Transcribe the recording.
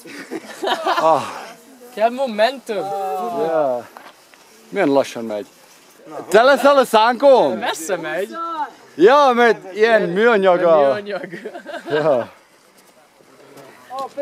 Kell momentum. Ja. Milyen lassan megy. Te leszel a szánkóm? Messze megy. Ja, mert ilyen műanyag. Műanyag. Ja.